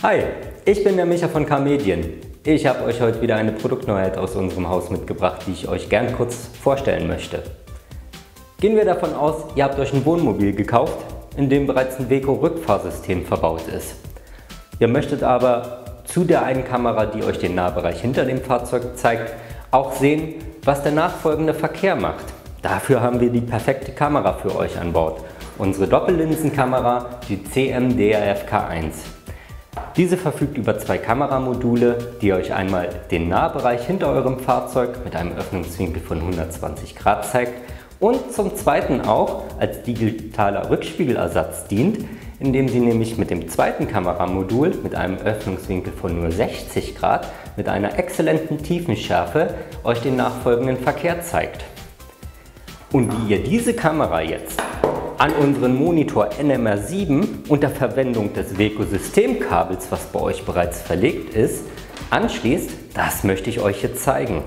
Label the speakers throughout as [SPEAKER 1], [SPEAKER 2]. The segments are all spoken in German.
[SPEAKER 1] Hi, ich bin der Micha von K-Medien. Ich habe euch heute wieder eine Produktneuheit aus unserem Haus mitgebracht, die ich euch gern kurz vorstellen möchte. Gehen wir davon aus, ihr habt euch ein Wohnmobil gekauft, in dem bereits ein Weco-Rückfahrsystem verbaut ist. Ihr möchtet aber zu der einen Kamera, die euch den Nahbereich hinter dem Fahrzeug zeigt, auch sehen, was der nachfolgende Verkehr macht. Dafür haben wir die perfekte Kamera für euch an Bord. Unsere Doppellinsenkamera, die CM-DRF-K1. Diese verfügt über zwei Kameramodule, die euch einmal den Nahbereich hinter eurem Fahrzeug mit einem Öffnungswinkel von 120 Grad zeigt und zum zweiten auch als digitaler Rückspiegelersatz dient, indem sie nämlich mit dem zweiten Kameramodul mit einem Öffnungswinkel von nur 60 Grad mit einer exzellenten Tiefenschärfe euch den nachfolgenden Verkehr zeigt. Und wie ihr diese Kamera jetzt an unseren Monitor NMR7 unter Verwendung des Weco-Systemkabels, was bei euch bereits verlegt ist, anschließt, das möchte ich euch jetzt zeigen.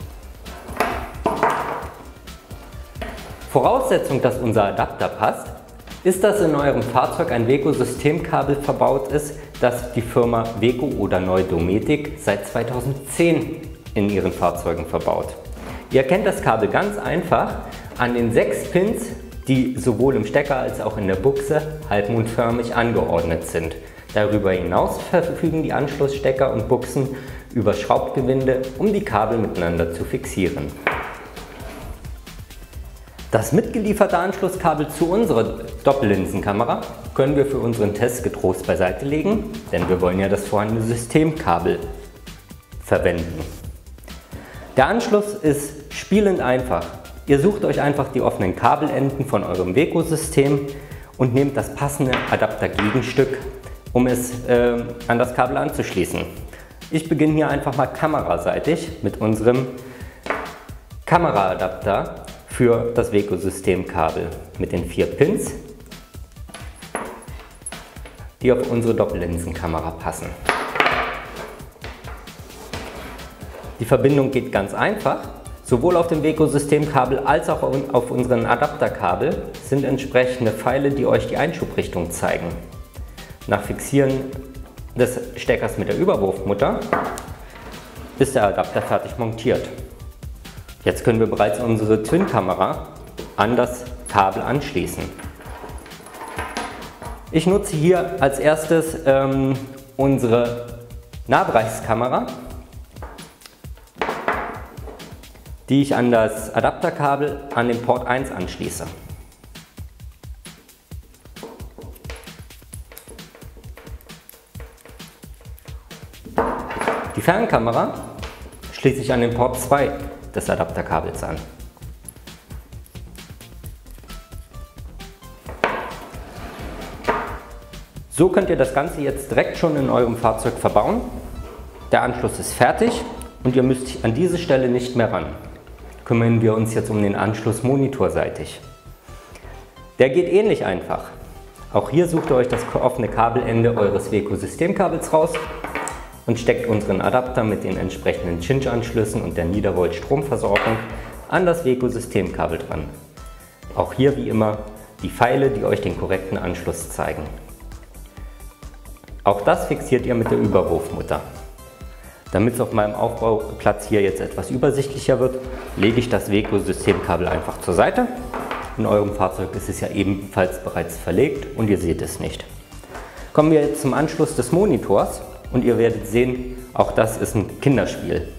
[SPEAKER 1] Voraussetzung, dass unser Adapter passt, ist, dass in eurem Fahrzeug ein Weco-Systemkabel verbaut ist, das die Firma Weco oder neu Dometic seit 2010 in ihren Fahrzeugen verbaut. Ihr erkennt das Kabel ganz einfach an den 6 Pins, die sowohl im Stecker als auch in der Buchse halbmondförmig angeordnet sind. Darüber hinaus verfügen die Anschlussstecker und Buchsen über Schraubgewinde, um die Kabel miteinander zu fixieren. Das mitgelieferte Anschlusskabel zu unserer Doppellinsenkamera können wir für unseren Test getrost beiseite legen, denn wir wollen ja das vorhandene Systemkabel verwenden. Der Anschluss ist spielend einfach. Ihr sucht euch einfach die offenen Kabelenden von eurem Weco-System und nehmt das passende Adaptergegenstück, um es an das Kabel anzuschließen. Ich beginne hier einfach mal kameraseitig mit unserem Kameraadapter für das Weco-Systemkabel mit den 4 Pins, die auf unsere Doppellinsenkamera passen. Die Verbindung geht ganz einfach. Sowohl auf dem Weco-Systemkabel als auch auf unseren Adapterkabel sind entsprechende Pfeile, die euch die Einschubrichtung zeigen. Nach Fixieren des Steckers mit der Überwurfmutter ist der Adapter fertig montiert. Jetzt können wir bereits unsere Twin-Kamera an das Kabel anschließen. Ich nutze hier als erstes unsere Nahbereichskamera, die ich an das Adapterkabel an den Port 1 anschließe. Die Fernkamera schließe ich an den Port 2 des Adapterkabels an. So könnt ihr das Ganze jetzt direkt schon in eurem Fahrzeug verbauen. Der Anschluss ist fertig und ihr müsst an diese Stelle nicht mehr ran. Kümmern wir uns jetzt um den Anschluss monitorseitig. Der geht ähnlich einfach. Auch hier sucht ihr euch das offene Kabelende eures Weco-Systemkabels raus und steckt unseren Adapter mit den entsprechenden Cinch-Anschlüssen und der Niedervolt-Stromversorgung an das Weco-Systemkabel dran. Auch hier wie immer die Pfeile, die euch den korrekten Anschluss zeigen. Auch das fixiert ihr mit der Überwurfmutter. Damit es auf meinem Aufbauplatz hier jetzt etwas übersichtlicher wird, lege ich das Weco-Systemkabel einfach zur Seite. In eurem Fahrzeug ist es ja ebenfalls bereits verlegt und ihr seht es nicht. Kommen wir jetzt zum Anschluss des Monitors und ihr werdet sehen, auch das ist ein Kinderspiel.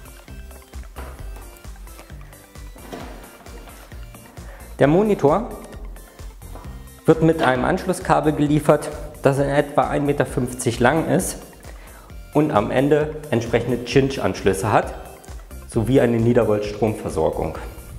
[SPEAKER 1] Der Monitor wird mit einem Anschlusskabel geliefert, das in etwa 1,50 Meter lang ist und am Ende entsprechende Cinch-Anschlüsse hat, sowie eine Niedervolt-Stromversorgung.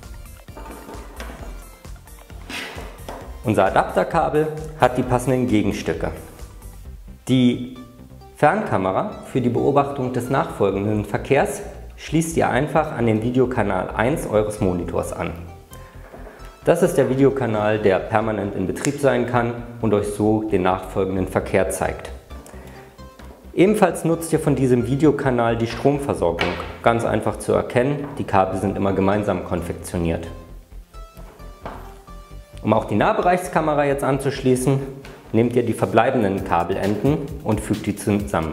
[SPEAKER 1] Unser Adapterkabel hat die passenden Gegenstücke. Die Fernkamera für die Beobachtung des nachfolgenden Verkehrs schließt ihr einfach an den Videokanal 1 eures Monitors an. Das ist der Videokanal, der permanent in Betrieb sein kann und euch so den nachfolgenden Verkehr zeigt. Ebenfalls nutzt ihr von diesem Videokanal die Stromversorgung. Ganz einfach zu erkennen, die Kabel sind immer gemeinsam konfektioniert. Um auch die Nahbereichskamera jetzt anzuschließen, nehmt ihr die verbleibenden Kabelenden und fügt die zusammen.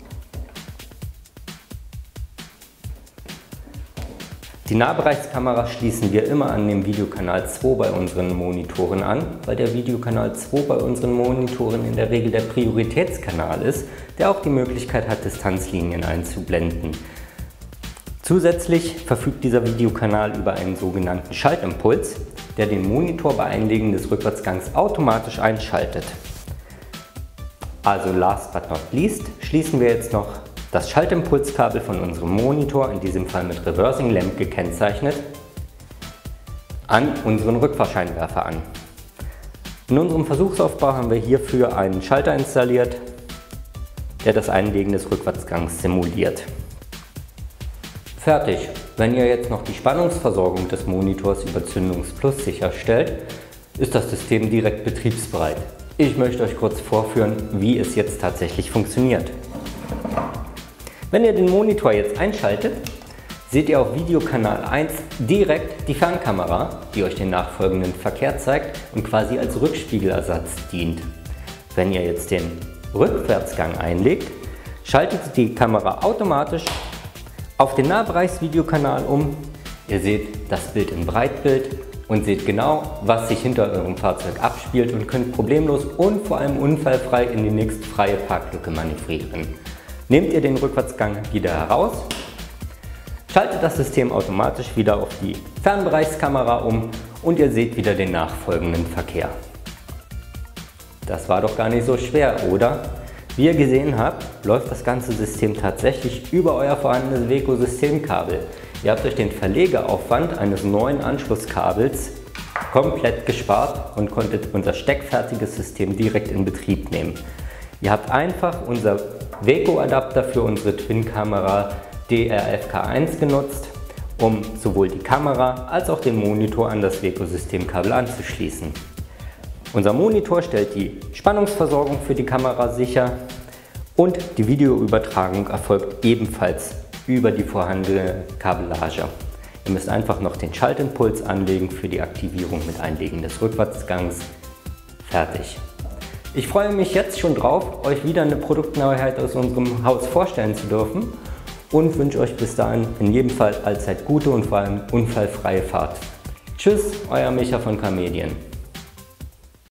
[SPEAKER 1] Die Nahbereichskamera schließen wir immer an den Videokanal 2 bei unseren Monitoren an, weil der Videokanal 2 bei unseren Monitoren in der Regel der Prioritätskanal ist, der auch die Möglichkeit hat, Distanzlinien einzublenden. Zusätzlich verfügt dieser Videokanal über einen sogenannten Schaltimpuls, der den Monitor bei Einlegen des Rückwärtsgangs automatisch einschaltet. Also last but not least schließen wir jetzt noch das Schaltimpulskabel von unserem Monitor, in diesem Fall mit Reversing Lamp gekennzeichnet, an unseren Rückfahrscheinwerfer an. In unserem Versuchsaufbau haben wir hierfür einen Schalter installiert, der das Einlegen des Rückwärtsgangs simuliert. Fertig! Wenn ihr jetzt noch die Spannungsversorgung des Monitors über Zündungsplus sicherstellt, ist das System direkt betriebsbereit. Ich möchte euch kurz vorführen, wie es jetzt tatsächlich funktioniert. Wenn ihr den Monitor jetzt einschaltet, seht ihr auf Videokanal 1 direkt die Fernkamera, die euch den nachfolgenden Verkehr zeigt und quasi als Rückspiegelersatz dient. Wenn ihr jetzt den Rückwärtsgang einlegt, schaltet die Kamera automatisch auf den Nahbereichsvideokanal um. Ihr seht das Bild in Breitbild und seht genau, was sich hinter eurem Fahrzeug abspielt und könnt problemlos und vor allem unfallfrei in die nächste freie Parklücke manövrieren. Nehmt ihr den Rückwärtsgang wieder heraus, schaltet das System automatisch wieder auf die Fernbereichskamera um und ihr seht wieder den nachfolgenden Verkehr. Das war doch gar nicht so schwer, oder? Wie ihr gesehen habt, läuft das ganze System tatsächlich über euer vorhandenes Weco-Systemkabel. Ihr habt euch den Verlegeaufwand eines neuen Anschlusskabels komplett gespart und konntet unser steckfertiges System direkt in Betrieb nehmen. Ihr habt einfach unser Weco-Adapter für unsere Twin-Kamera DRFK1 genutzt, um sowohl die Kamera als auch den Monitor an das Weco-Systemkabel anzuschließen. Unser Monitor stellt die Spannungsversorgung für die Kamera sicher und die Videoübertragung erfolgt ebenfalls über die vorhandene Kabellage. Ihr müsst einfach noch den Schaltimpuls anlegen für die Aktivierung mit Einlegen des Rückwärtsgangs. Fertig! Ich freue mich jetzt schon drauf, euch wieder eine Produktneuheit aus unserem Haus vorstellen zu dürfen und wünsche euch bis dahin in jedem Fall allzeit gute und vor allem unfallfreie Fahrt. Tschüss, euer Micha von K-Medien.